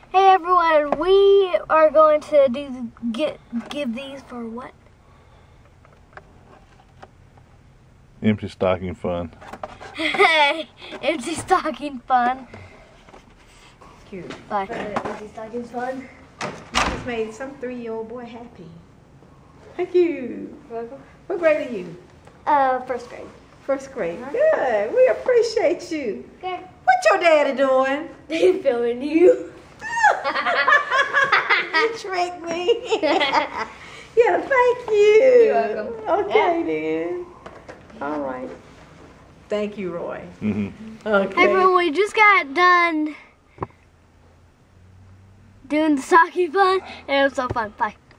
Hey everyone, we are going to give these for what? Empty stocking fun. Hey, empty stocking fun. Cute. Bye. Empty stocking fun. You just made some 3-year-old boy happy. Thank you. Welcome. What grade are you? First grade. First grade. Good. We appreciate you. Okay. What your daddy doing? They filming you. You tricked me. Yeah, thank you. You're welcome. Okay then. All right. Thank you, Roy. Okay. Hey everyone, we just got done doing the stocking fun and it was so fun. Bye.